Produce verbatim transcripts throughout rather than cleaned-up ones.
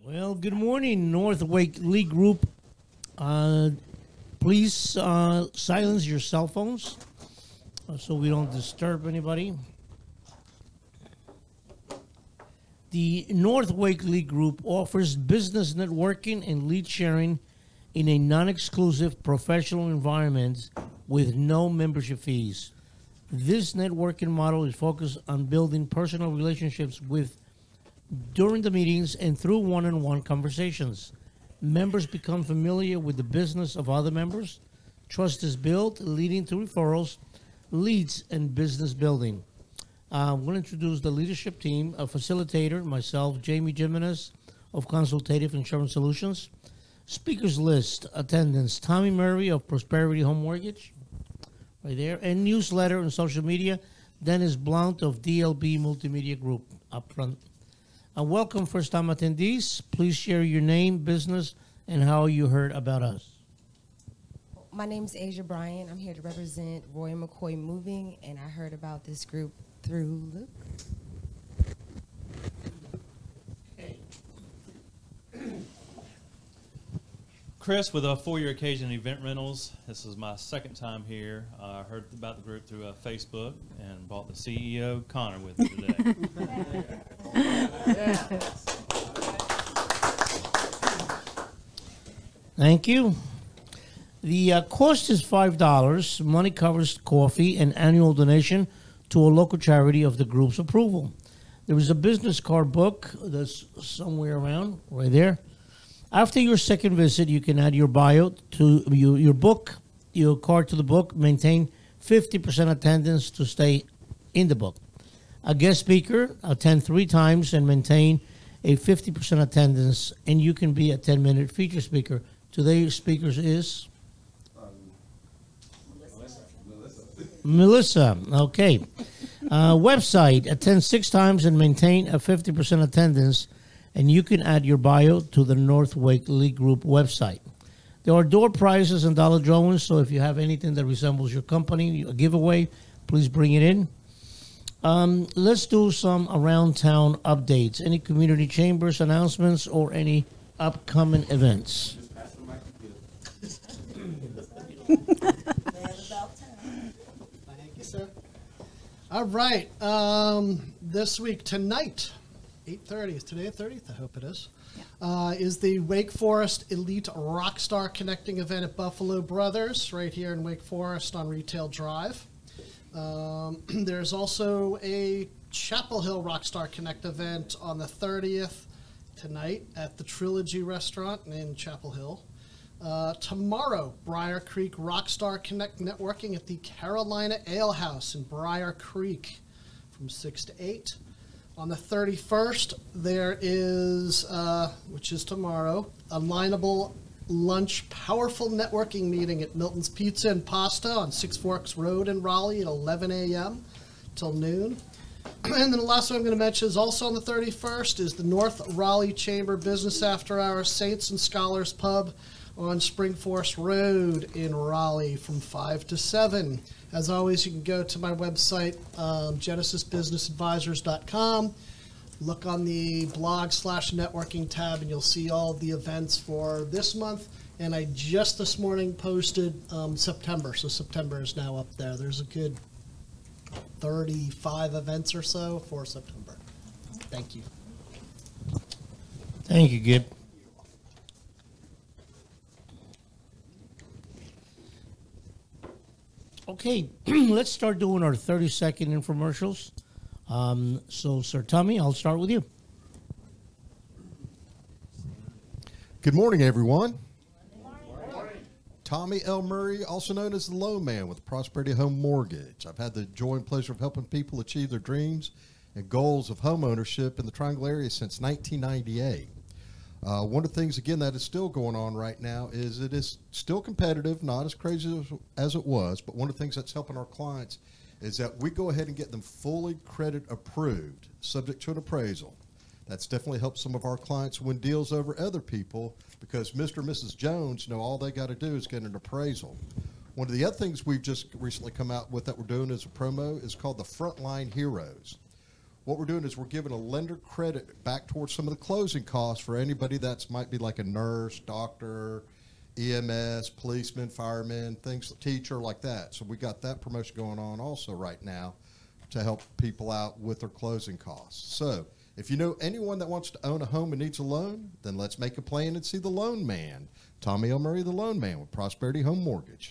Well, good morning, North Wake League Group. Uh, please uh, silence your cell phones uh, so we don't disturb anybody. The North Wake League Group offers business networking and lead sharing in a non-exclusive professional environment with no membership fees. This networking model is focused on building personal relationships with during the meetings and through one-on-one conversations. Members become familiar with the business of other members. Trust is built, leading to referrals, leads, and business building. Uh, I'm going to introduce the leadership team, a facilitator, myself, Jamie Jimenez of Consultative Insurance Solutions. Speakers list, attendance, Tommy Murray of Prosperity Home Mortgage, right there, and newsletter and social media, Dennis Blount of D L B Multimedia Group up front. Uh, welcome first-time attendees. Please share your name, business, and how you heard about us. My name is Asia Bryan. I'm here to represent Roy McCoy Moving, and I heard about this group through Luke. Chris with a four-year occasion event rentals. This is my second time here. I uh, heard about the group through uh, Facebook and brought the C E O, Connor, with me today. Thank you. The uh, cost is five dollars. Money covers coffee and annual donation to a local charity of the group's approval. There is a business card book that's somewhere around, right there. After your second visit, you can add your bio to your, your book, your card to the book, maintain fifty percent attendance to stay in the book. A guest speaker, attend three times and maintain a fifty percent attendance, and you can be a ten-minute feature speaker. Today's speakers is? Um, Melissa. Melissa, okay. Uh, website, attend six times and maintain a fifty percent attendance, and you can add your bio to the North Wake League Group website. There are door prizes and dollar drawings, so if you have anything that resembles your company, a giveaway, please bring it in. Um, let's do some around town updates. Any community chambers announcements or any upcoming events? Thank you, sir. All right. Um, this week, tonight, eight thirty. Is today the thirtieth? I hope it is. Yeah. Uh, is the Wake Forest Elite Rockstar Connecting event at Buffalo Brothers, right here in Wake Forest on Retail Drive. Um, there's also a Chapel Hill Rockstar Connect event on the thirtieth tonight at the Trilogy Restaurant in Chapel Hill. Uh, tomorrow, Briar Creek Rockstar Connect networking at the Carolina Ale House in Briar Creek from six to eight. On the thirty-first, there is, uh, which is tomorrow, a lineable lunch powerful networking meeting at Milton's Pizza and Pasta on Six Forks Road in Raleigh at eleven a m till noon. And then the last one I'm going to mention is also on the thirty-first is the North Raleigh Chamber Business After Hours Saints and Scholars Pub on Spring Forest Road in Raleigh from five to seven. As always, you can go to my website, um, genesis business advisors dot com. Look on the blog slash networking tab, and you'll see all of the events for this month. And I just this morning posted um, September, so September is now up there. There's a good thirty-five events or so for September. Thank you. Thank you, Gib. Okay, let's start doing our thirty-second infomercials. Um, so, Sir Tommy, I'll start with you. Good morning, everyone. Good morning. Tommy L. Murray, also known as the Low Man with Prosperity Home Mortgage. I've had the joy and pleasure of helping people achieve their dreams and goals of home ownership in the Triangle area since nineteen ninety-eight. Uh, one of the things, again, that is still going on right now is it is still competitive, not as crazy as, as it was, but one of the things that's helping our clients is that we go ahead and get them fully credit approved, subject to an appraisal. That's definitely helped some of our clients win deals over other people because Mister and Missus Jones know all they got to do is get an appraisal. One of the other things we've just recently come out with that we're doing as a promo is called the Frontline Heroes. what we're doing is we're giving a lender credit back towards some of the closing costs for anybody that's might be like a nurse, doctor, E M S, policeman, fireman, things, teacher like that. So we got that promotion going on also right now to help people out with their closing costs. So if you know anyone that wants to own a home and needs a loan, then let's make a plan and see the loan man. Tommy L. Murray, the loan man with Prosperity Home Mortgage.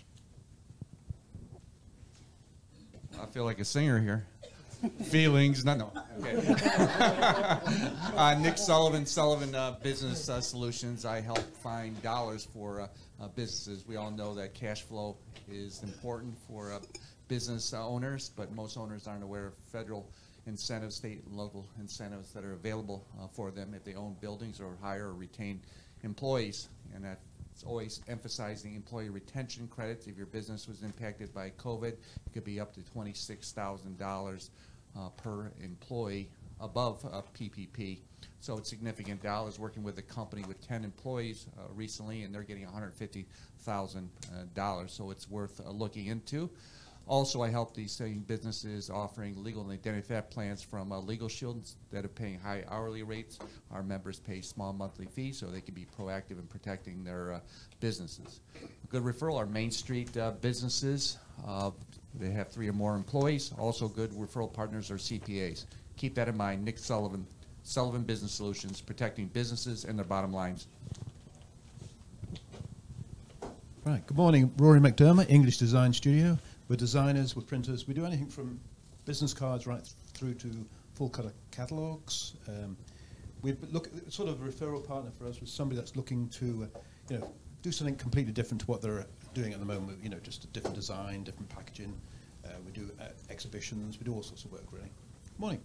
I feel like a singer here. Feelings, no, no. Okay. uh, Nick Sullivan, Sullivan uh, Business uh, Solutions. I help find dollars for uh, uh, businesses. We all know that cash flow is important for uh, business uh, owners, but most owners aren't aware of federal incentives, state and local incentives that are available uh, for them if they own buildings or hire or retain employees. And that's always emphasizing employee retention credits. If your business was impacted by COVID, it could be up to twenty-six thousand dollars uh, per employee above uh, P P P. So it's significant dollars. Working with a company with ten employees uh, recently, and they're getting one hundred fifty thousand dollars. So it's worth uh, looking into. Also, I help these same businesses offering legal and identity theft plans from uh, Legal Shield. Instead of paying high hourly rates, our members pay small monthly fees so they can be proactive in protecting their uh, businesses. A good referral are Main Street uh, businesses. Uh, they have three or more employees. Also good referral partners are C P As. Keep that in mind. Nick Sullivan, Sullivan Business Solutions, protecting businesses and their bottom lines. Right, good morning. Rory McDermott, English Design Studio. We're designers, we're printers. We do anything from business cards right th through to full color catalogs. Um, we look at sort of a referral partner for us was somebody that's looking to, uh, you know, do something completely different to what they're doing at the moment. You know, just a different design, different packaging. Uh, we do uh, exhibitions. We do all sorts of work, really. Morning.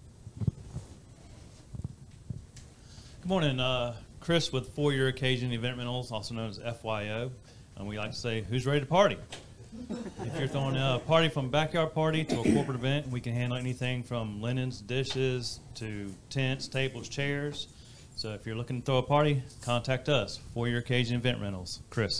Good morning, uh, Chris with For Your Occasion Event Rentals, also known as F Y O. And we like to say, who's ready to party? If you're throwing a party from backyard party to a corporate event, we can handle anything from linens, dishes, to tents, tables, chairs. So if you're looking to throw a party, contact us, For Your Occasion Event Rentals. Chris.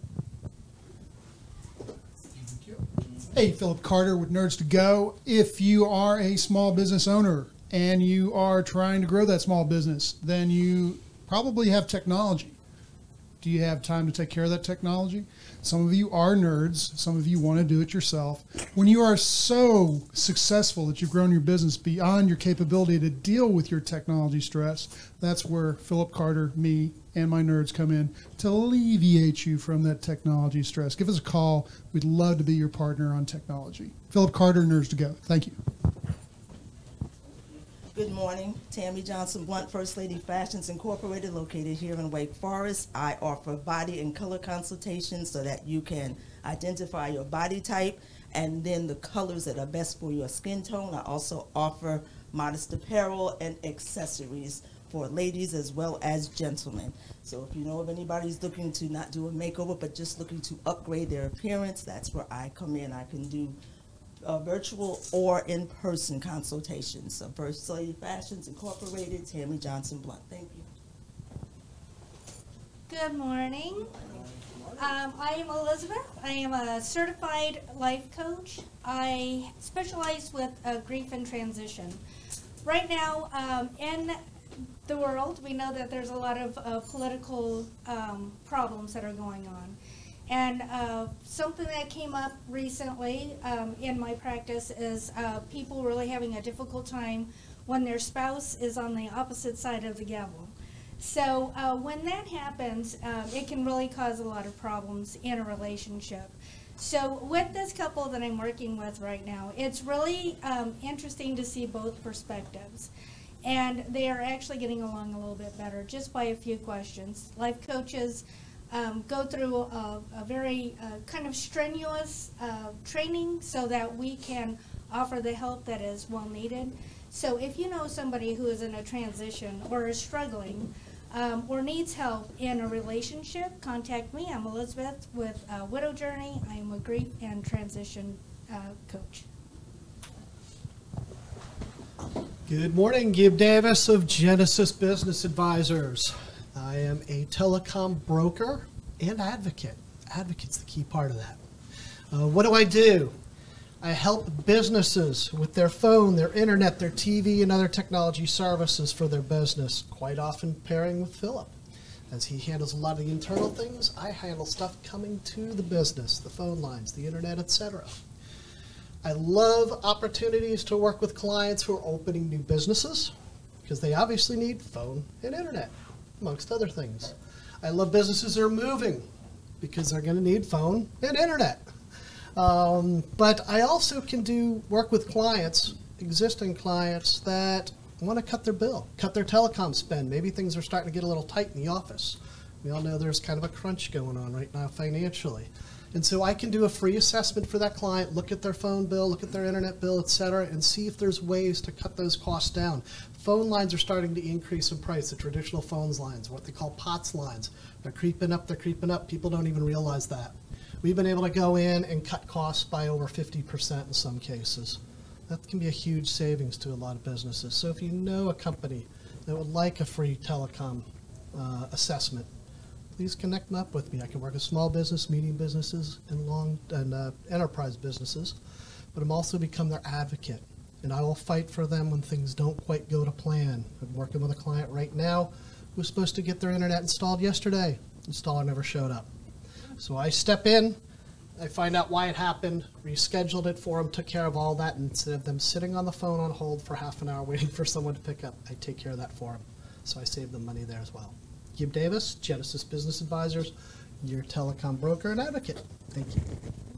Hey, Philip Carter with Nerds to Go. If you are a small business owner and you are trying to grow that small business, then you probably have technology. Do you have time to take care of that technology? Some of you are nerds. Some of you want to do it yourself. When you are so successful that you've grown your business beyond your capability to deal with your technology stress, that's where Philip Carter, me, and my nerds come in to alleviate you from that technology stress. Give us a call. We'd love to be your partner on technology. Philip Carter, Nerds to Go. Thank you. Good morning, Tammy Johnson Blunt, First Lady Fashions Incorporated, located here in Wake Forest. I offer body and color consultations so that you can identify your body type and then the colors that are best for your skin tone. I also offer modest apparel and accessories for ladies as well as gentlemen. So if you know of anybody who's looking to not do a makeover but just looking to upgrade their appearance, that's where I come in. I can do Uh, virtual or in-person consultations. So First Lady Fashions Incorporated, Tammy Johnson Blunt. Thank you. Good morning. Um, I am Elizabeth. I am a certified life coach. I specialize with uh, grief and transition. Right now, um, in the world, we know that there's a lot of uh, political um, problems that are going on. And uh, something that came up recently um, in my practice is uh, people really having a difficult time when their spouse is on the opposite side of the gavel. So uh, when that happens, um, it can really cause a lot of problems in a relationship. So with this couple that I'm working with right now, it's really um, interesting to see both perspectives. And they are actually getting along a little bit better just by a few questions. Life coaches Um, go through a, a very uh, kind of strenuous uh, training so that we can offer the help that is well needed. So if you know somebody who is in a transition or is struggling um, or needs help in a relationship, contact me. I'm Elizabeth with uh, Widow Journey. I am a grief and transition uh, coach. Good morning, Gib Davis of Genesis Business Advisors. I am a telecom broker and advocate. Advocate's the key part of that. Uh, what do I do? I help businesses with their phone, their internet, their T V, and other technology services for their business, quite often pairing with Philip. As he handles a lot of the internal things, I handle stuff coming to the business, the phone lines, the internet, et cetera. I love opportunities to work with clients who are opening new businesses because they obviously need phone and internet, amongst other things. I love businesses that are moving because they're going to need phone and internet. Um, but I also can do work with clients, existing clients, that want to cut their bill, cut their telecom spend. Maybe things are starting to get a little tight in the office. We all know there's kind of a crunch going on right now financially. And so I can do a free assessment for that client, look at their phone bill, look at their internet bill, et cetera, and see if there's ways to cut those costs down. Phone lines are starting to increase in price, the traditional phones lines, what they call POTS lines. They're creeping up, they're creeping up. People don't even realize that. We've been able to go in and cut costs by over fifty percent in some cases. That can be a huge savings to a lot of businesses. So if you know a company that would like a free telecom uh, assessment, please connect them up with me. I can work with small business, medium businesses, and long and uh, enterprise businesses, but I'm also become their advocate, and I will fight for them when things don't quite go to plan. I'm working with a client right now who's supposed to get their internet installed yesterday. Installer never showed up. So I step in, I find out why it happened, rescheduled it for them, took care of all that, and instead of them sitting on the phone on hold for half an hour waiting for someone to pick up, I take care of that for them. So I save them money there as well. Gib Davis, Genesis Business Advisors, your telecom broker and advocate. Thank you.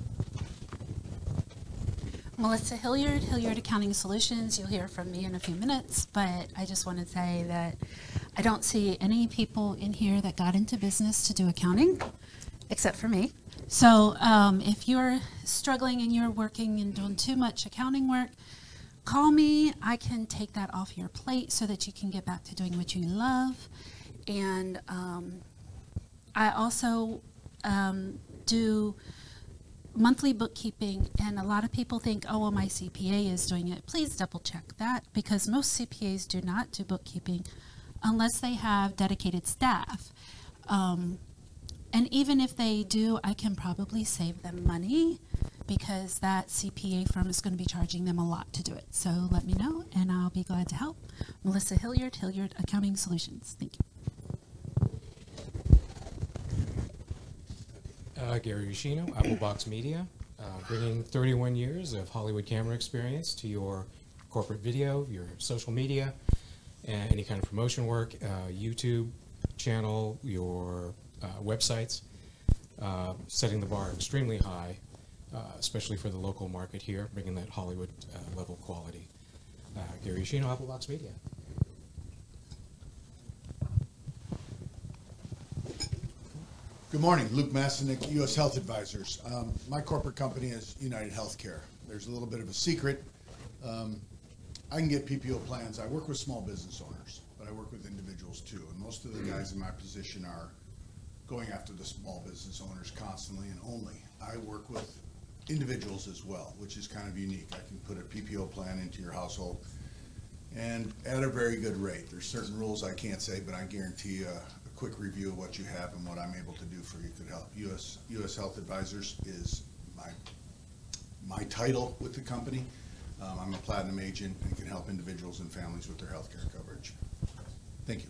Melissa Hilliard, Hilliard Accounting Solutions. You'll hear from me in a few minutes, but I just want to say that I don't see any people in here that got into business to do accounting, except for me. So um, if you're struggling and you're working and doing too much accounting work, call me. I can take that off your plate so that you can get back to doing what you love. And um, I also um, do monthly bookkeeping, and a lot of people think, oh, well, my C P A is doing it. Please double check that, because most C P As do not do bookkeeping unless they have dedicated staff. Um, and even if they do, I can probably save them money, because that C P A firm is going to be charging them a lot to do it. So let me know, and I'll be glad to help. Melissa Hilliard, Hilliard Accounting Solutions. Thank you. Uh, Gary Yoshino, Applebox Media, uh, bringing thirty-one years of Hollywood camera experience to your corporate video, your social media, and any kind of promotion work, uh, YouTube channel, your uh, websites, uh, setting the bar extremely high, uh, especially for the local market here, bringing that Hollywood uh, level quality. Uh, Gary Yoshino, Applebox Media. Good morning, Luke Masonic, U S Health Advisors. Um, my corporate company is United Healthcare. There's a little bit of a secret. Um, I can get P P O plans. I work with small business owners, but I work with individuals too. And most of the guys in my position are going after the small business owners constantly and only. I work with individuals as well, which is kind of unique. I can put a P P O plan into your household and at a very good rate. There's certain rules I can't say, but I guarantee you a, a quick review of what you have and what I'm able to do for you could help. U S U S Health Advisors is my my title with the company. Um, I'm a platinum agent and can help individuals and families with their health care coverage. Thank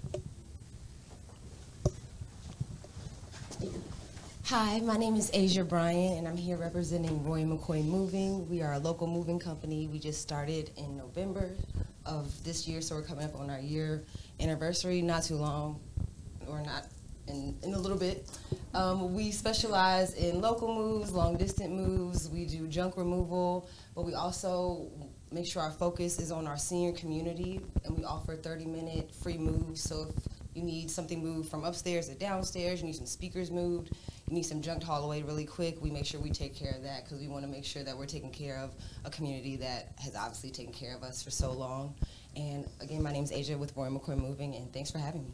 you. Hi, my name is Asia Bryant, and I'm here representing Roy McCoy Moving. We are a local moving company. We just started in November of this year, so we're coming up on our year anniversary, not too long, or not in, in a little bit. Um, we specialize in local moves, long distance moves. We do junk removal, but we also make sure our focus is on our senior community, and we offer thirty minute free moves. So if you need something moved from upstairs to downstairs, you need some speakers moved, you need some junk hauled away really quick, we make sure we take care of that, because we want to make sure that we're taking care of a community that has obviously taken care of us for so long. And again, my name is Asia with Roy McCoy Moving, and thanks for having me.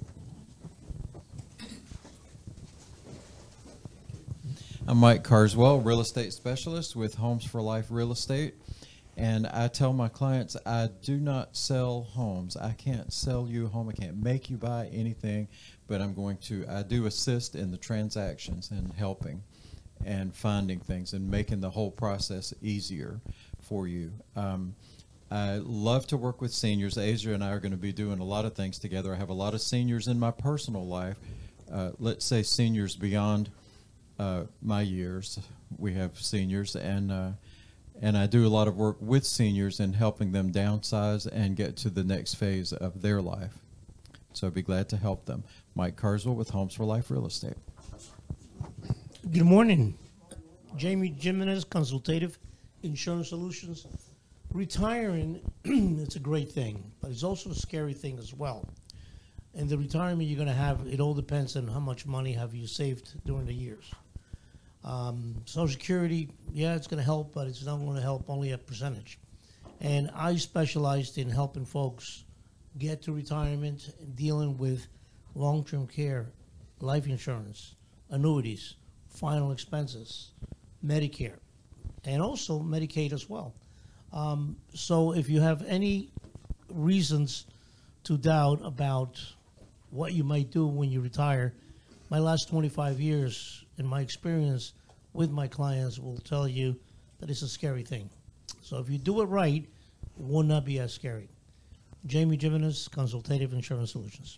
I'm Mike Carswell, real estate specialist with Homes for Life Real Estate. And I tell my clients, I do not sell homes. I can't sell you a home. I can't make you buy anything, but I'm going to, I do assist in the transactions and helping. and finding things and making the whole process easier for you. Um, I love to work with seniors. Asia and I are going to be doing a lot of things together. I have a lot of seniors in my personal life. Uh, let's say seniors beyond uh, my years. We have seniors, and uh, and I do a lot of work with seniors in helping them downsize and get to the next phase of their life. So I'd be glad to help them. Mike Carswell with Homes for Life Real Estate. Good morning. Jamie Jimenez, Consultative Insurance Solutions. Retiring, it's a great thing, but it's also a scary thing as well. And the retirement you're going to have, it all depends on how much money have you saved during the years. Um, Social Security, yeah, it's going to help, but it's not going to help only a percentage. And I specialized in helping folks get to retirement, dealing with long-term care, life insurance, annuities, final expenses, Medicare, and also Medicaid as well. Um, so if you have any reasons to doubt about what you might do when you retire, my last twenty-five years in my experience with my clients will tell you that it's a scary thing. So if you do it right, it will not be as scary. Jamie Jimenez, Consultative Insurance Solutions.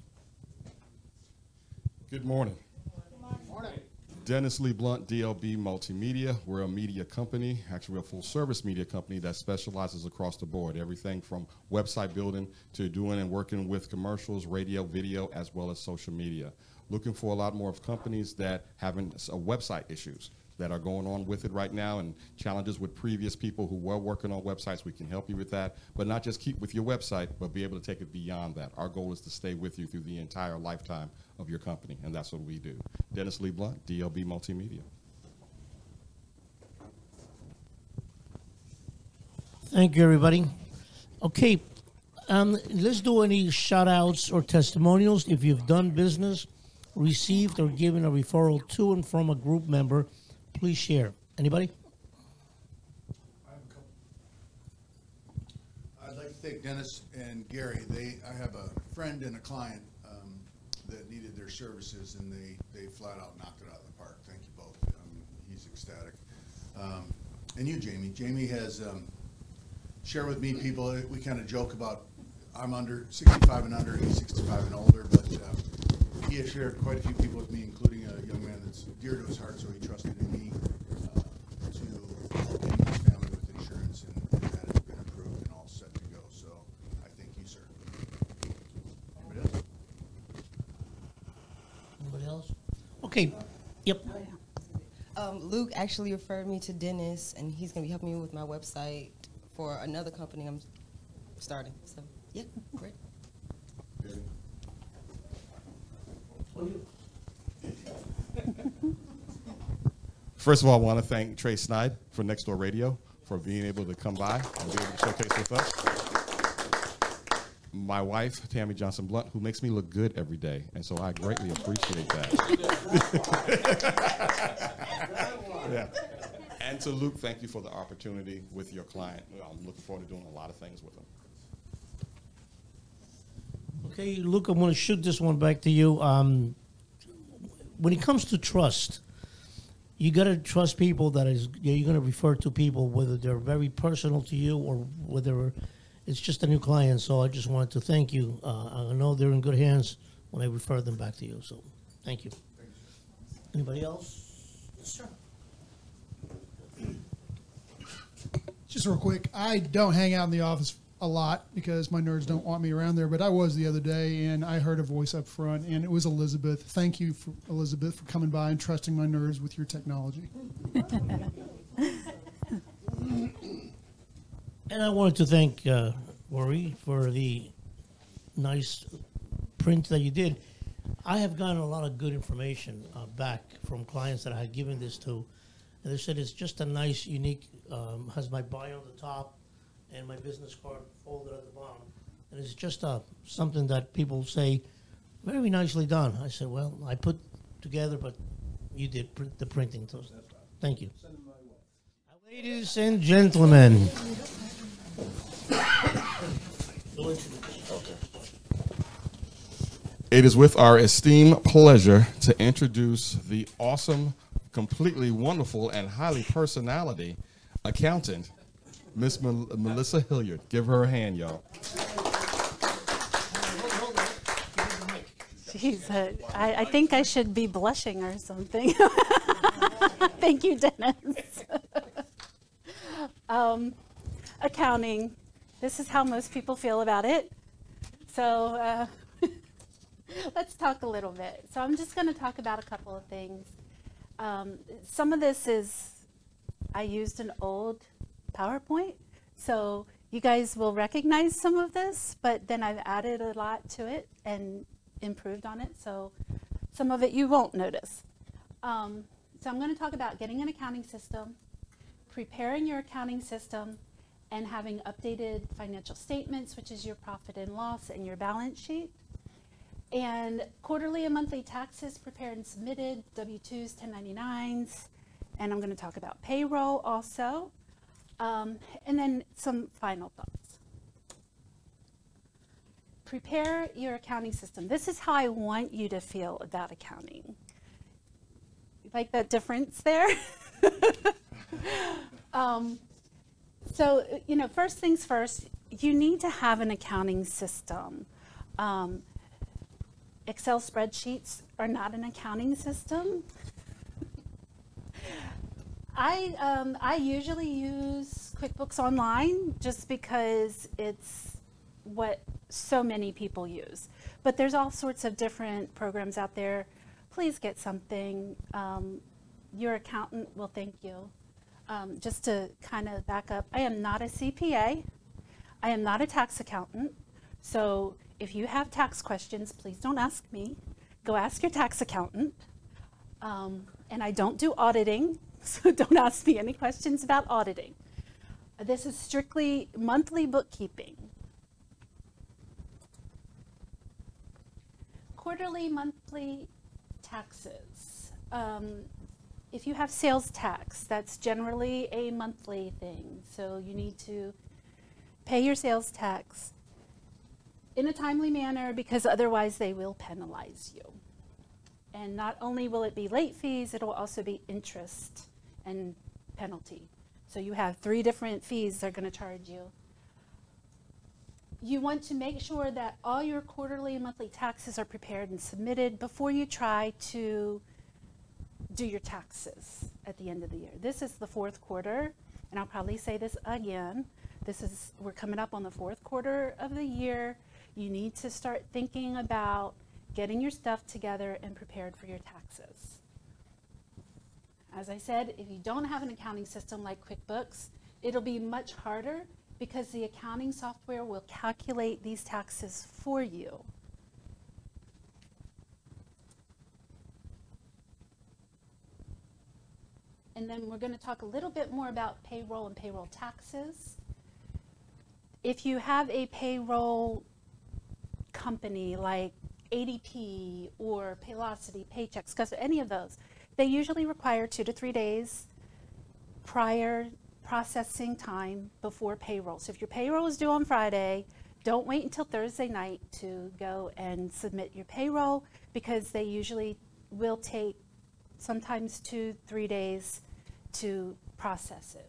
Good morning. Good morning. Dennis Lee Blunt, D L B Multimedia. We're a media company. Actually, we're a full-service media company that specializes across the board, everything from website building to doing and working with commercials, radio, video, as well as social media. Looking for a lot more of companies that having uh, website issues that are going on with it right now, and challenges with previous people who were working on websites. We can help you with that, but not just keep with your website, but be able to take it beyond that. Our goal is to stay with you through the entire lifetime of your company, and that's what we do. Dennis Lee Blunt, D L B Multimedia. Thank you, everybody. Okay, um, let's do any shout-outs or testimonials. If you've done business, received or given a referral to and from a group member, please share. Anybody? I'd like to thank Dennis and Gary. They, I have a friend and a client um, that needed their services, and they, they flat out knocked it out of the park. Thank you both. Um, he's ecstatic. Um, and you, Jamie. Jamie has um, shared with me people, we kind of joke about, I'm under sixty-five and under, he's sixty-five and older, but uh, he has shared quite a few people with me, including a young man that's dear to his heart, so he trusted in me uh, to help him and his family with insurance, and, and that has been approved and all set to go. So I thank you, sir. Anybody else? Anybody else? Okay. Yep. Um, Luke actually referred me to Dennis, and he's going to be helping me with my website for another company I'm starting. So, yeah, great. First of all, I want to thank Trey Snide for Next Door Radio for being able to come by and be able to showcase with us. My wife, Tammy Johnson Blunt, who makes me look good every day, and so I greatly appreciate that. Yeah. And to Luke, thank you for the opportunity with your client. I'm looking forward to doing a lot of things with him. Okay, Luke, I'm going to shoot this one back to you. Um, when it comes to trust, you got to trust people that is you're going to refer to people, whether they're very personal to you or whether it's just a new client. So I just wanted to thank you. Uh, I know they're in good hands when I refer them back to you. So thank you. Anybody else? Sure. Just real quick, I don't hang out in the office a lot because my nerds don't want me around there, but I was the other day, and I heard a voice up front, and it was Elizabeth. Thank you, for Elizabeth, for coming by and trusting my nerds with your technology. And I wanted to thank uh, Rory for the nice print that you did. I have gotten a lot of good information uh, back from clients that I had given this to, and they said it's just a nice, unique, um, has my bio on the top and my business card folded at the bottom. And it's just uh, something that people say, very nicely done. I said, well, I put together, but you did print the printing. So thank you. Ladies and gentlemen. It is with our esteemed pleasure to introduce the awesome completely wonderful and highly personality accountant, Miss Mel- Melissa Hilliard. Give her a hand, y'all. Jeez, uh, I, I think I should be blushing or something. Thank you, Dennis. um, accounting. This is how most people feel about it. So uh, let's talk a little bit. So I'm just going to talk about a couple of things. Um, some of this is, I used an old PowerPoint, so you guys will recognize some of this, but then I've added a lot to it and improved on it, so some of it you won't notice. Um, so I'm going to talk about getting an accounting system, preparing your accounting system, and having updated financial statements, which is your profit and loss and your balance sheet. And quarterly and monthly taxes prepared and submitted, W two's, ten ninety-nines, and I'm going to talk about payroll also, um, and then some final thoughts. Prepare your accounting system. This is how I want you to feel about accounting. You like that difference there? um, so, you know, first things first, you need to have an accounting system. Um, Excel spreadsheets are not an accounting system. I, um, I usually use QuickBooks Online just because it's what so many people use. But there's all sorts of different programs out there. Please get something. Um, your accountant will thank you. Um, just to kind of back up, I am not a C P A. I am not a tax accountant. So if you have tax questions, please don't ask me. Go ask your tax accountant. Um, and I don't do auditing, so don't ask me any questions about auditing. Uh, this is strictly monthly bookkeeping. Quarterly, monthly taxes. Um, if you have sales tax, that's generally a monthly thing. So you need to pay your sales tax in a timely manner, because otherwise they will penalize you. And not only will it be late fees, it will also be interest and penalty. So you have three different fees they're going to charge you. You want to make sure that all your quarterly and monthly taxes are prepared and submitted before you try to do your taxes at the end of the year. This is the fourth quarter, and I'll probably say this again. This is, we're coming up on the fourth quarter of the year. You need to start thinking about getting your stuff together and prepared for your taxes. As I said, if you don't have an accounting system like QuickBooks, it'll be much harder because the accounting software will calculate these taxes for you. And then we're going to talk a little bit more about payroll and payroll taxes. If you have a payroll company like A D P or Paylocity, Paychex, because any of those, they usually require two to three days prior processing time before payroll. So if your payroll is due on Friday, don't wait until Thursday night to go and submit your payroll, because they usually will take sometimes two, three days to process it.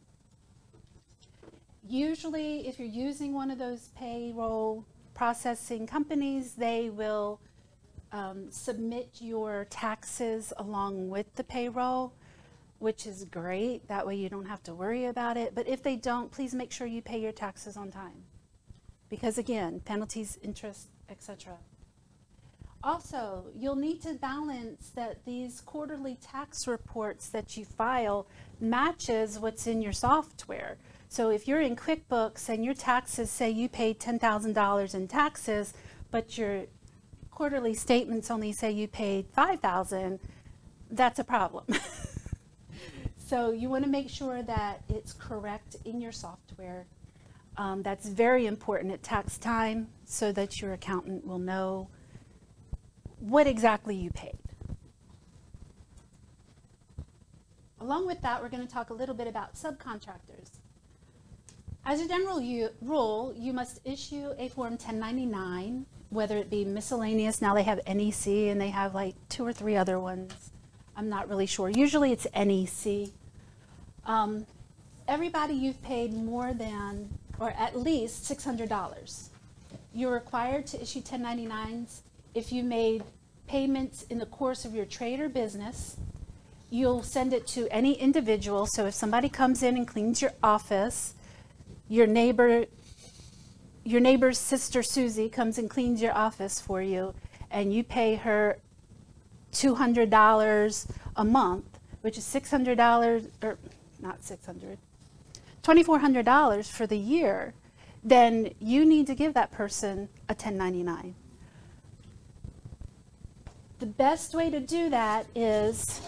Usually, if you're using one of those payroll processing companies, they will um, submit your taxes along with the payroll, which is great. That way you don't have to worry about it. But if they don't, please make sure you pay your taxes on time, because again, penalties, interest, et cetera. Also, you'll need to balance that these quarterly tax reports that you file matches what's in your software. So if you're in QuickBooks and your taxes say you paid ten thousand dollars in taxes, but your quarterly statements only say you paid five thousand dollars, that's a problem. So you want to make sure that it's correct in your software. Um, that's very important at tax time, so that your accountant will know what exactly you paid. Along with that, we're going to talk a little bit about subcontractors. As a general u- rule, you must issue a Form ten ninety-nine, whether it be miscellaneous. Now they have N E C, and they have like two or three other ones. I'm not really sure. Usually it's N E C. Um, everybody you've paid more than, or at least six hundred dollars. You're required to issue ten ninety-nines if you made payments in the course of your trade or business. You'll send it to any individual. So if somebody comes in and cleans your office, your neighbor, your neighbor's sister Susie comes and cleans your office for you, and you pay her two hundred dollars a month, which is six hundred dollars, or not six hundred dollars, twenty-four hundred dollars for the year, then you need to give that person a ten ninety-nine. The best way to do that is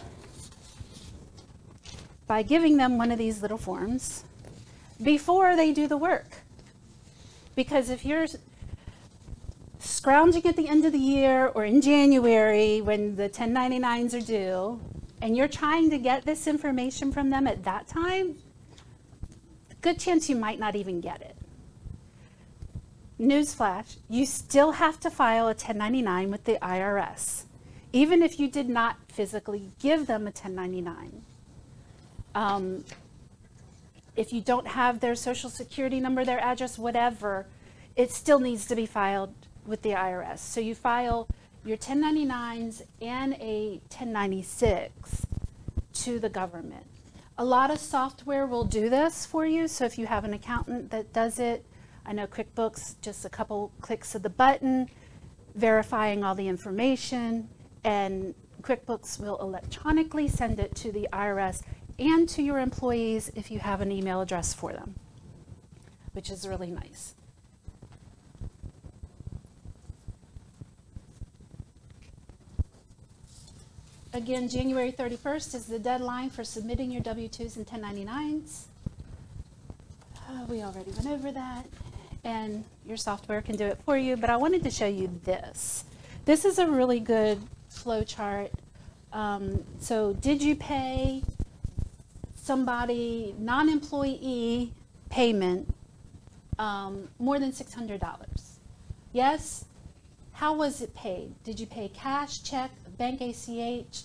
by giving them one of these little forms before they do the work. Because if you're scrounging at the end of the year or in January when the ten ninety-nines are due, and you're trying to get this information from them at that time, good chance you might not even get it. Newsflash, you still have to file a ten ninety-nine with the I R S, even if you did not physically give them a ten ninety-nine. Um, if you don't have their social security number, their address, whatever, it still needs to be filed with the I R S. So you file your ten ninety-nines and a ten ninety-six to the government. A lot of software will do this for you. So if you have an accountant that does it, I know QuickBooks, just a couple clicks of the button, verifying all the information, and QuickBooks will electronically send it to the I R S and to your employees if you have an email address for them, which is really nice. Again, January thirty-first is the deadline for submitting your W two's and ten ninety-nines. Uh, we already went over that, and your software can do it for you, but I wanted to show you this. This is a really good flow chart. Um, so did you pay somebody, non-employee payment, um, more than six hundred dollars? Yes? How was it paid? Did you pay cash, check, bank A C H?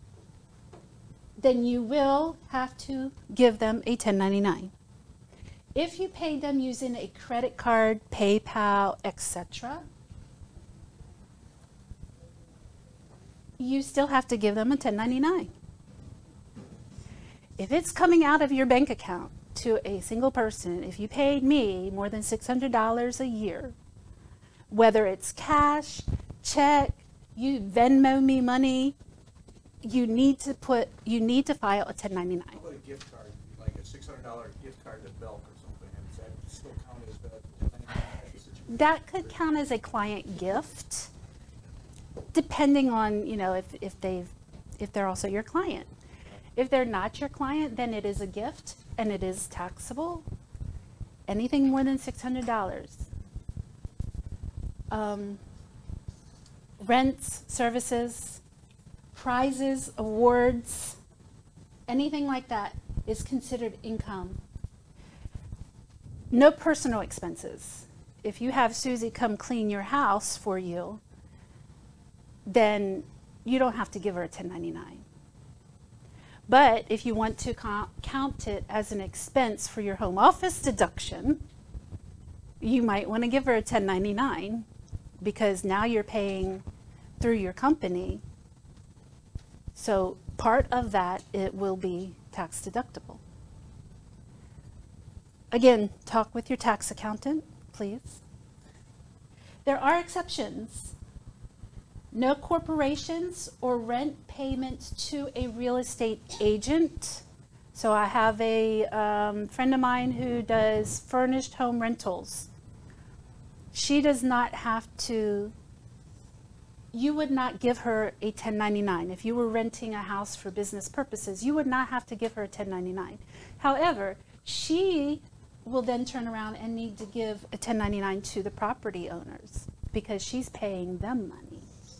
Then you will have to give them a ten ninety-nine. If you paid them using a credit card, PayPal, et cetera, you still have to give them a ten ninety-nine. If it's coming out of your bank account to a single person, if you paid me more than six hundred dollars a year, whether it's cash, check, you Venmo me money, you need to put, you need to file a ten ninety-nine. How about a gift card, like a six hundred dollar gift card to Belk or something? Does that still count as the ten ninety-nine situation? That could count as a client gift, depending on, you know, if, if they've, if they're also your client. If they're not your client, then it is a gift and it is taxable. Anything more than six hundred dollars. Um, rents, services, prizes, awards, anything like that is considered income. No personal expenses. If you have Susie come clean your house for you, then you don't have to give her a ten ninety-nine. But if you want to count it as an expense for your home office deduction, you might want to give her a ten ninety-nine, because now you're paying through your company. So part of that, it will be tax deductible. Again, talk with your tax accountant, please. There are exceptions. No corporations or rent payments to a real estate agent. So I have a um, friend of mine who does furnished home rentals. She does not have to, you would not give her a ten ninety-nine. If you were renting a house for business purposes, you would not have to give her a ten ninety-nine. However, she will then turn around and need to give a ten ninety-nine to the property owners because she's paying them money.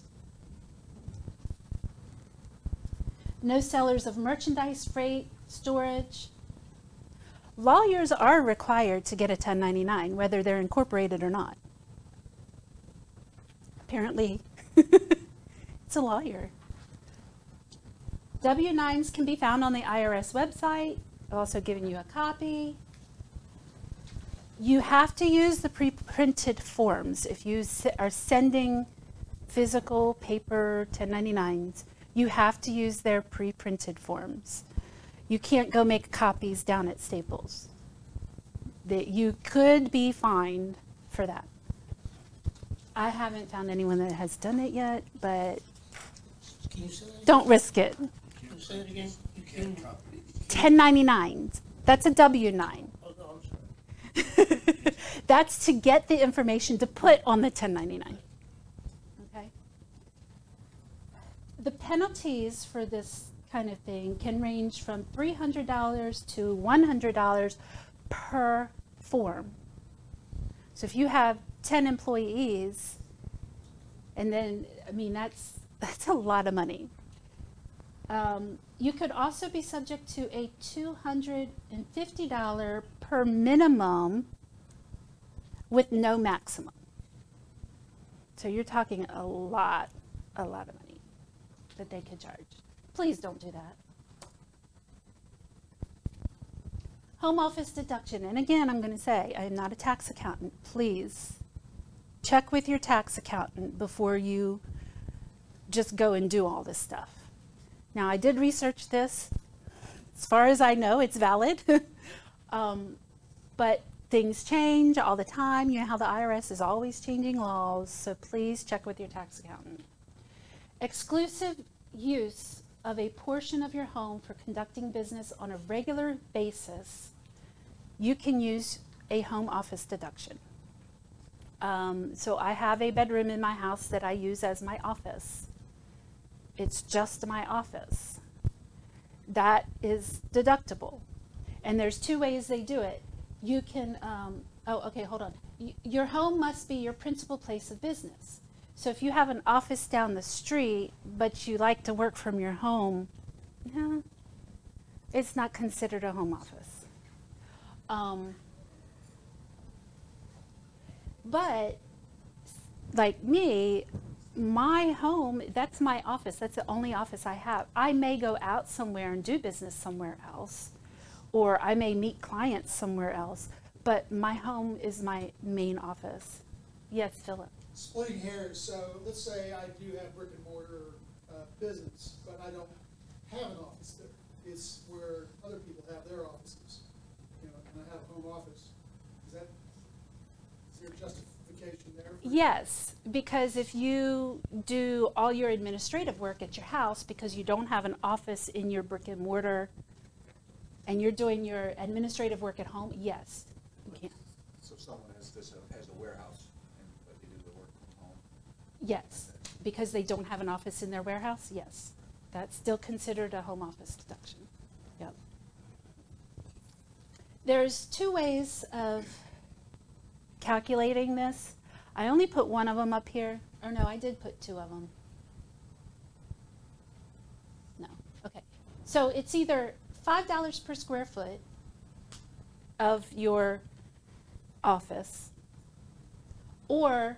No sellers of merchandise, freight, storage. Lawyers are required to get a ten ninety-nine, whether they're incorporated or not. Apparently, it's a lawyer. W nines can be found on the I R S website. I've also given you a copy. You have to use the pre-printed forms. If you se- are sending physical paper ten ninety-nines, you have to use their pre-printed forms. You can't go make copies down at Staples. That you could be fined for that. I haven't found anyone that has done it yet, but Can you say that again? don't risk it. Can you say it again? You can't. ten ninety-nines. That's a W nine. Oh, no, I'm sorry. That's to get the information to put on the ten ninety-nine. Okay? The penalties for this kind of thing can range from three hundred dollars to one hundred dollars per form. So if you have ten employees, and then, I mean, that's, that's a lot of money. Um, you could also be subject to a two hundred fifty dollars per minimum with no maximum. So you're talking a lot, a lot of money that they could charge. Please don't do that. Home office deduction. And again, I'm going to say, I am not a tax accountant. Please check with your tax accountant before you just go and do all this stuff. Now, I did research this. As far as I know, it's valid. um, but things change all the time. You know how the I R S is always changing laws, so please check with your tax accountant. Exclusive use of a portion of your home for conducting business on a regular basis, you can use a home office deduction. Um, so I have a bedroom in my house that I use as my office. It's just my office. That is deductible. And there's two ways they do it. You can, um, oh, okay, hold on. Y- your home must be your principal place of business. So if you have an office down the street, but you like to work from your home, no, it's not considered a home office. Um, but like me, my home, that's my office. That's the only office I have. I may go out somewhere and do business somewhere else, or I may meet clients somewhere else, but my home is my main office. Yes, Philip. Splitting hairs, so let's say I do have brick and mortar uh, business, but I don't have an office there. It's where other people have their offices, you know, and I have a home office. Is that, is there justification there? Yes, because if you do all your administrative work at your house because you don't have an office in your brick and mortar and you're doing your administrative work at home, yes, you can. So if someone has this, uh, has a warehouse, and, but they do the work from home? Yes, because they don't have an office in their warehouse, yes. That's still considered a home office deduction. Yep. There's two ways of calculating this. I only put one of them up here. Or no, I did put two of them. No, okay. So it's either five dollars per square foot of your office, or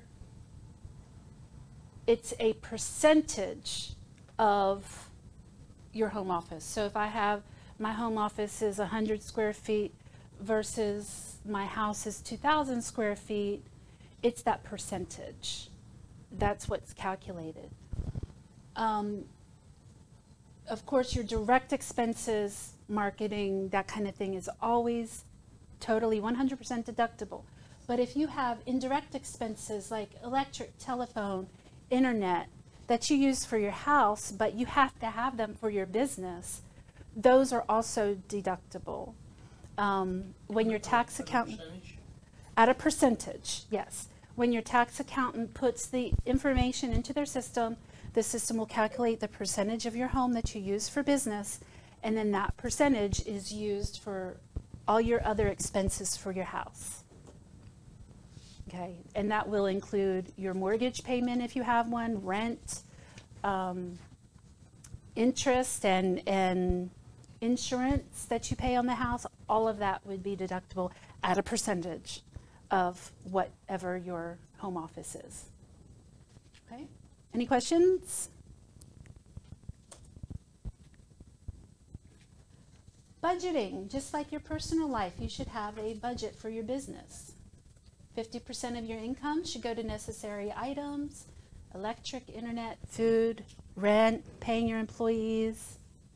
it's a percentage of your home office. So if I have, my home office is one hundred square feet versus my house is two thousand square feet, it's that percentage. That's what's calculated. Um, of course, your direct expenses, marketing, that kind of thing is always totally one hundred percent deductible. But if you have indirect expenses like electric, telephone, internet, that you use for your house, but you have to have them for your business, those are also deductible. Um, when your tax accountant, at a percentage, yes. When your tax accountant puts the information into their system, the system will calculate the percentage of your home that you use for business, and then that percentage is used for all your other expenses for your house. Okay, and that will include your mortgage payment if you have one, rent, um, interest, and, and insurance that you pay on the house. All of that would be deductible at a percentage of whatever your home office is. Okay, any questions? Budgeting, just like your personal life, you should have a budget for your business. fifty percent of your income should go to necessary items, electric, internet, food, rent, paying your employees.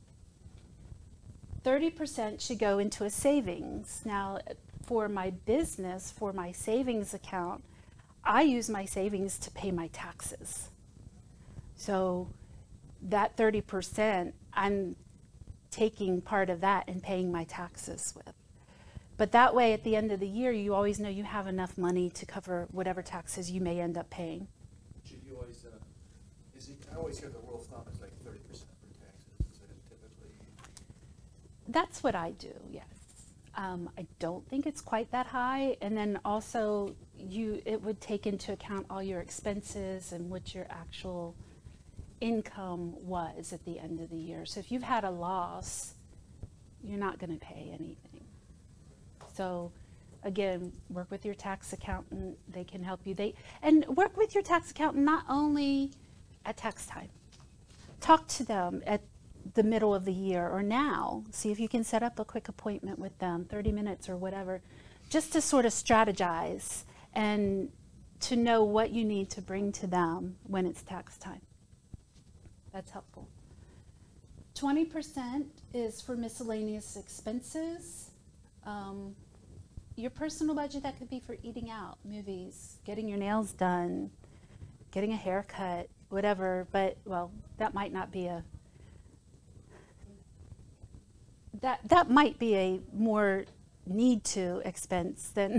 thirty percent should go into a savings. Now, for my business, for my savings account, I use my savings to pay my taxes. So that thirty percent, I'm taking part of that and paying my taxes with. But that way, at the end of the year, you always know you have enough money to cover whatever taxes you may end up paying. Should you always, uh, is it, I always hear the rule of thumb is like thirty percent for taxes. Is it typically? That's what I do, yes. Um, I don't think it's quite that high. And then also, you it would take into account all your expenses and what your actual income was at the end of the year. So if you've had a loss, you're not going to pay anything. So again, work with your tax accountant. They can help you. They and work with your tax accountant not only at tax time. Talk to them at the middle of the year or now. See if you can set up a quick appointment with them, thirty minutes or whatever, just to sort of strategize and to know what you need to bring to them when it's tax time. That's helpful. twenty percent is for miscellaneous expenses. Um, your personal budget, that could be for eating out, movies, getting your nails done, getting a haircut, whatever. But, well, that might not be a, that, that might be a more need to expense than,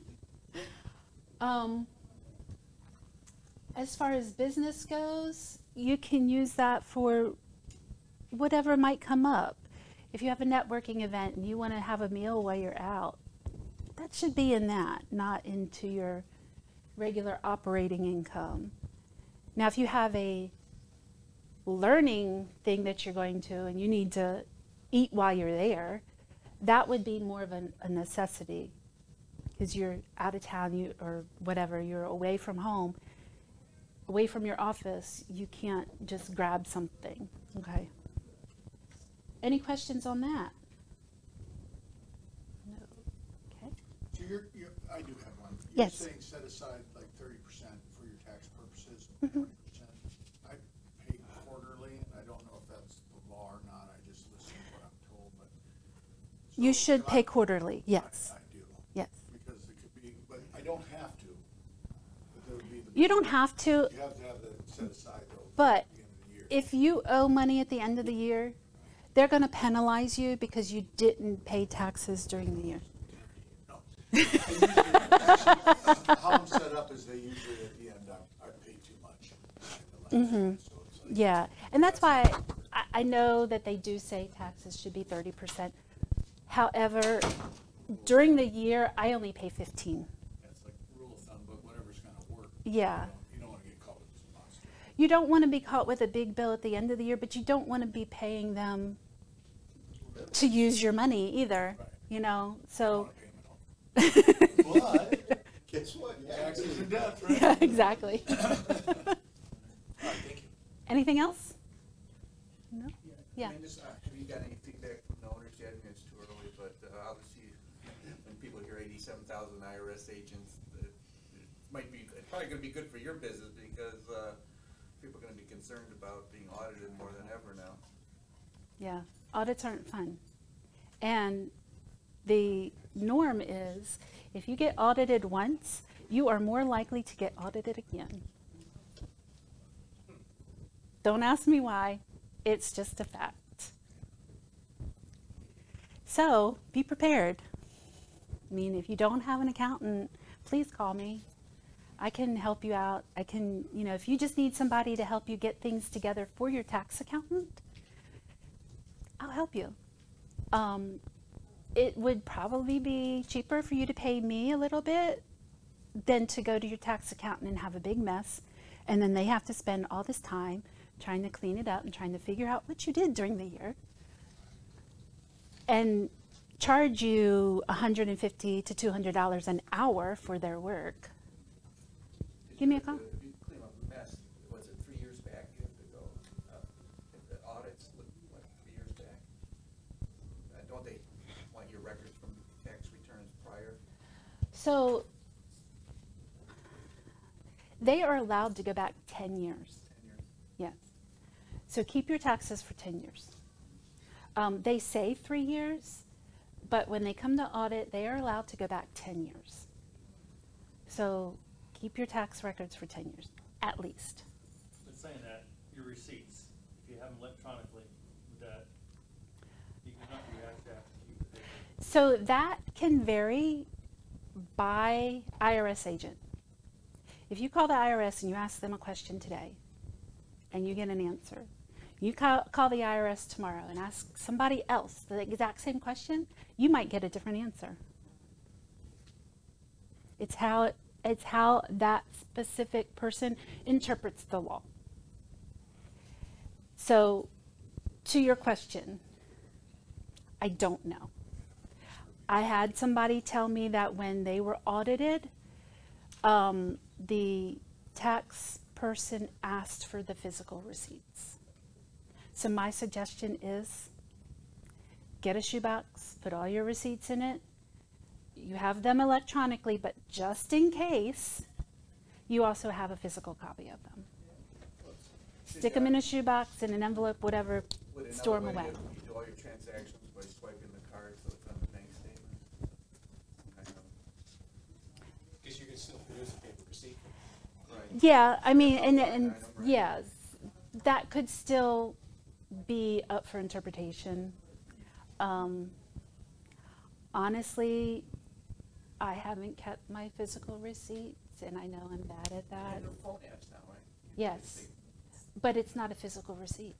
um, as far as business goes, you can use that for whatever might come up. If you have a networking event and you want to have a meal while you're out, that should be in that, not into your regular operating income. Now, if you have a learning thing that you're going to and you need to eat while you're there, that would be more of a, a necessity because you're out of town you, or whatever, you're away from home, away from your office, you can't just grab something, okay? Any questions on that? No. Okay. So you're, you're, I do have one. Yes. You're saying set aside like thirty percent for your tax purposes, Mhm. twenty percent. I pay quarterly, and I don't know if that's the law or not. I just listen to what I'm told, but. So You should if pay I- quarterly, yes. I, I do. Yes. Because it could be, but I don't have to. But there would be the. You don't have to. You have to have the set aside though. But if you owe money at the end of the year, they're going to penalize you because you didn't pay taxes during the year. How I'm set up is they usually at the end, I, I pay too much. Mm-hmm. Yeah, and that's why I, I know that they do say taxes should be thirty percent. However, during the year, I only pay fifteen. That's like rule of thumb, but whatever's gonna work. Yeah. You don't wanna get caught with this monster. You don't want to be caught with a big bill at the end of the year, but you don't want to be paying them to use your money either, you know, so. But, guess what? Taxes and death, right? Yeah, exactly. All right, thank you. Anything else? No? Yeah. Yeah. I mean, just, uh, have you got any feedback from the owners yet? I mean, it's too early, but uh, obviously, when people hear eighty-seven thousand I R S agents, it, it might be, it's probably gonna be good for your business because uh, people are gonna be concerned about being audited more than ever now. Yeah, audits aren't fun. And the norm is if you get audited once, you are more likely to get audited again. Don't ask me why, it's just a fact. So be prepared. I mean, if you don't have an accountant, please call me. I can help you out. I can, you know, if you just need somebody to help you get things together for your tax accountant, I'll help you. Um, it would probably be cheaper for you to pay me a little bit than to go to your tax accountant and have a big mess. And then they have to spend all this time trying to clean it up and trying to figure out what you did during the year. And charge you one hundred fifty to two hundred dollars an hour for their work. Give me a call. If you clean up a mess, was it three years back you have to go, uh, if the audits look like three years back? Uh, Don't they So they are allowed to go back ten years. Yes. So keep your taxes for ten years. Um, they say three years, but when they come to audit, they are allowed to go back ten years. So keep your tax records for ten years, at least. But saying that, your receipts, if you have them electronically, that you can not, you actually have to keep the paper. So that can vary by I R S agent. If you call the I R S and you ask them a question today and you get an answer, you call, call the I R S tomorrow and ask somebody else the exact same question, you might get a different answer. It's how, it, it's how that specific person interprets the law. So to your question, I don't know. I had somebody tell me that when they were audited, um, the tax person asked for the physical receipts. So my suggestion is get a shoebox, put all your receipts in it. You have them electronically, but just in case, you also have a physical copy of them. Stick them in a shoebox, in an envelope, whatever, store them away. You do all your transactions by swiping the card so it's on the bank statement. Kind of. Guess you can still produce a paper receipt. Right. Yeah, I mean, and, and yeah, that could still be up for interpretation. Um, honestly, I haven't kept my physical receipts, and I know I'm bad at that. And phone apps now, right? Yes, but it's not a physical receipt.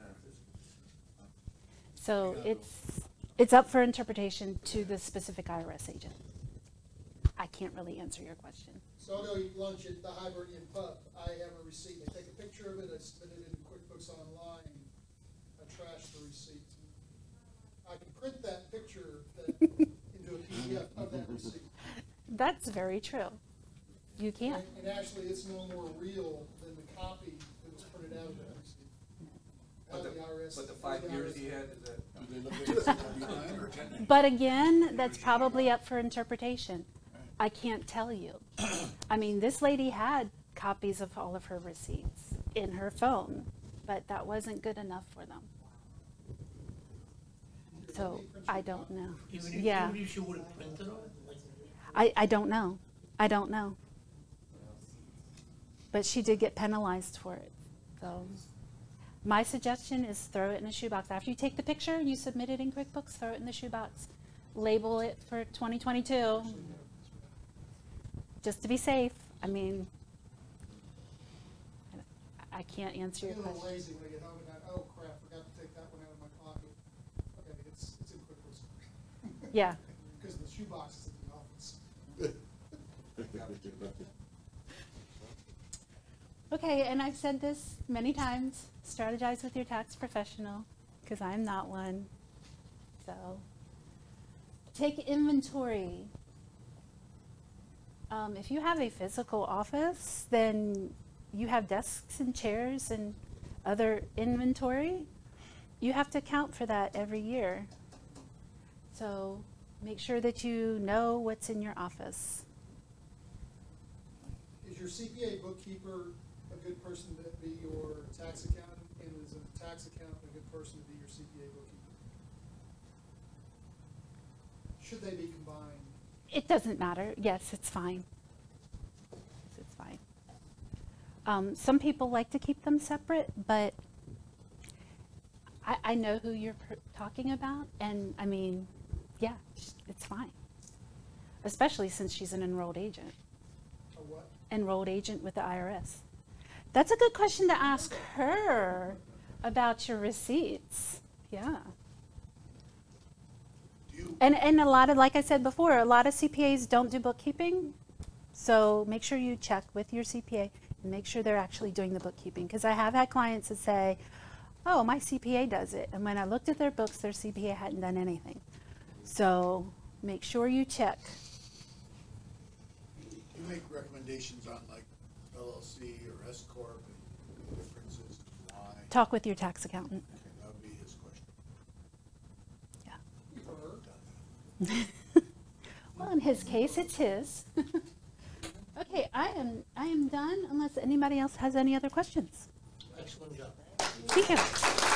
So it's it's up for interpretation to the specific I R S agent. I can't really answer your question. So I'll go eat lunch at the Hibernian Pub. I have a receipt. I take a picture of it, I submit it in QuickBooks Online, I trash the receipt. I can print that picture that, into a P D F of that receipt. That's very true. You can. And, and actually, it's no more real than the copy that was printed out of that receipt. But the, the I R S, but the five the years I R S he had, is that? Do they look at it or ten? But again, that's probably up for interpretation. I can't tell you. I mean, this lady had copies of all of her receipts in her phone, but that wasn't good enough for them. So I don't know. Even if, Yeah, even if she would have printed it? Like, I, I don't know. I don't know. But she did get penalized for it. So my suggestion is throw it in a shoebox. After you take the picture, you submit it in QuickBooks, throw it in the shoebox. Label it for twenty twenty-two. Just to be safe. I mean, I can't answer I your get a little question. lazy when I get home and I, oh crap, forgot to take that one out of my pocket. Okay, it's, it's in QuickBooks. Yeah. Because the shoebox is in the office. Okay, and I've said this many times, strategize with your tax professional, because I'm not one. So take inventory. Um, if you have a physical office, then you have desks and chairs and other inventory. You have to account for that every year. So make sure that you know what's in your office. Is your C P A bookkeeper a good person to be your tax accountant, and is a tax accountant a good person to be your C P A bookkeeper? Should they be combined? It doesn't matter. Yes, it's fine. It's fine. Um, some people like to keep them separate, but I, I know who you're pr- talking about, and I mean, yeah, it's fine. Especially since she's an enrolled agent. A what? Enrolled agent with the I R S. That's a good question to ask her about your receipts. Yeah. And, and a lot of, like I said before, a lot of C P As don't do bookkeeping. So make sure you check with your C P A and make sure they're actually doing the bookkeeping. Because I have had clients that say, oh, my C P A does it. And when I looked at their books, their C P A hadn't done anything. So make sure you check. You make recommendations on like L L C or S corp and differences, why? Talk with your tax accountant. Okay, that would be his question. Well, and his case, it's his. Okay, I am I am done unless anybody else has any other questions. Excellent job. Thank you.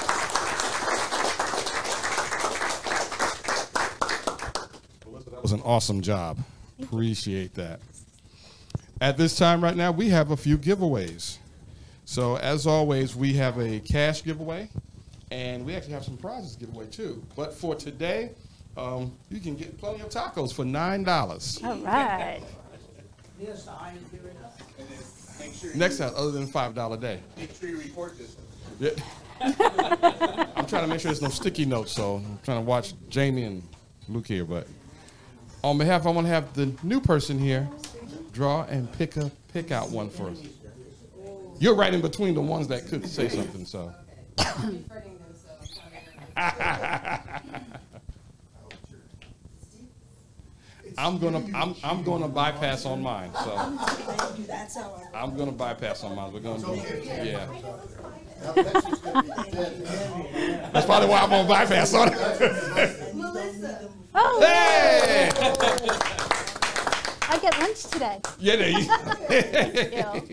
That was an awesome job. Appreciate that. At this time right now, we have a few giveaways. So as always, we have a cash giveaway, and we actually have some prizes to give away too. But for today, um, you can get plenty of tacos for nine dollars. All right. Yes, the highest bidder. Make sure Next you- time, other than five dollars a day. Make sure you report this. Yeah. I'm trying to make sure there's no sticky notes, so I'm trying to watch Jamie and Luke here. But on behalf, I want to have the new person here draw and pick a pick out one first. You're right in between the ones that could say something, so. I'm gonna I'm I'm gonna bypass on mine, so That's how I I'm gonna bypass on mine. We're gonna do yeah. That's probably why I'm gonna bypass on it. Melissa. Oh, Hey! I get lunch today. Yeah, there you. Thank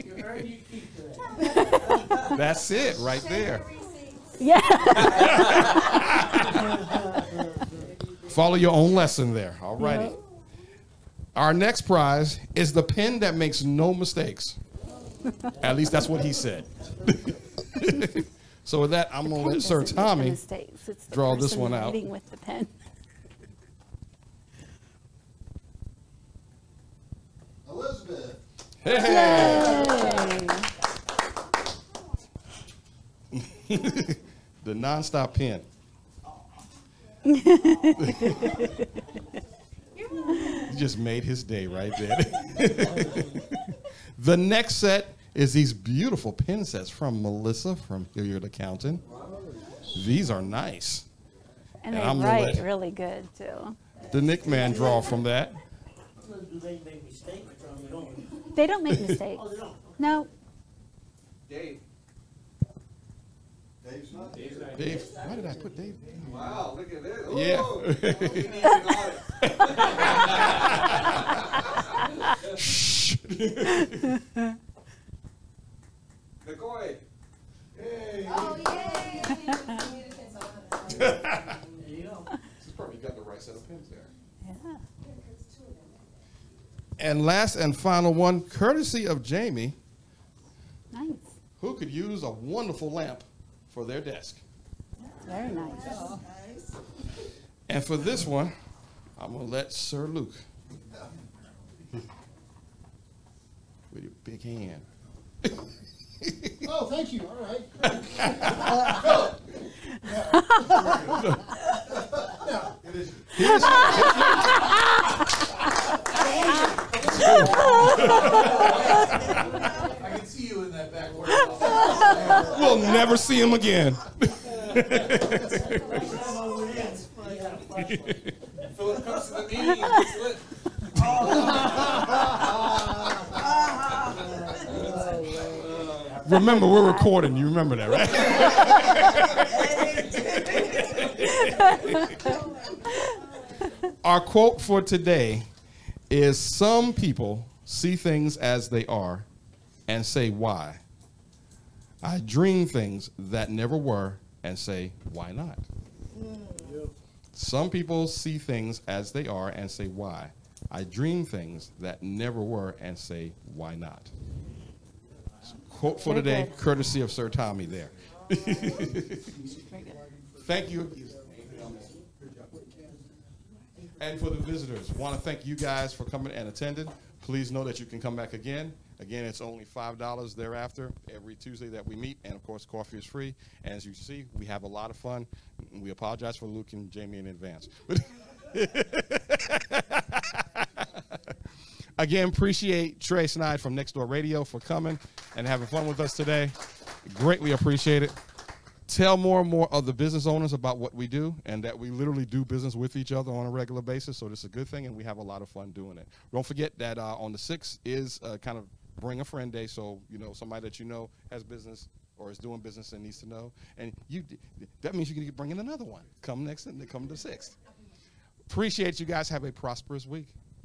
you. That's it right there. Yeah. Follow your own lesson there. All righty. Our next prize is the pen that makes no mistakes. At least that's what he said. So with that, I'm going to let Sir Tommy Mistakes. It's the draw this person one out. writing with the pen. Elizabeth. Hey! The nonstop pen. You just made his day right there. The next set is these beautiful pen sets from Melissa from Hilliard Accounting. These are nice. And, And they I'm gonna write let really good, too. the Nick Man draw from that. Do they make mistakes or they don't? They don't make mistakes. Oh, they don't? No. Dave. Dave's not Dave's not Dave, why did I put Dave? Wow, look at this. Yeah. Oh, we need an audit. Shh. McCoy. Hey. Oh, yay! There you go. She's probably got the right set of pens there. Yeah. And last and final one, courtesy of Jamie, Nice. who could use a wonderful lamp for their desk. Very nice. And for this one, I'm going to let Sir Luke, with your big hand. Oh, thank you. All right. I can see you in that back warehouse. We'll never see him again. Philip comes to the meeting and gets lit. Remember, we're recording. You remember that, right? Our quote for today is, some people see things as they are and say, why? I dream things that never were and say, why not? Some people see things as they are and say, why? I dream things that never were and say, why not? Quote for Very today, good. courtesy of Sir Tommy there. Very good. Thank you. And for the visitors, want to thank you guys for coming and attending. Please know that you can come back again. Again, it's only five dollars thereafter every Tuesday that we meet. And, of course, coffee is free. And as you see, we have a lot of fun. We apologize for Luke and Jamie in advance. Again, appreciate Trey Snide from Next Door Radio for coming and having fun with us today. Greatly appreciate it. Tell more and more of the business owners about what we do and that we literally do business with each other on a regular basis. So this is a good thing, and we have a lot of fun doing it. Don't forget that uh, on the sixth is uh, kind of Bring a Friend Day. So, you know, somebody that you know has business or is doing business and needs to know. And you that means you can bring in another one. Come next and come to the sixth. Appreciate you guys. Have a prosperous week.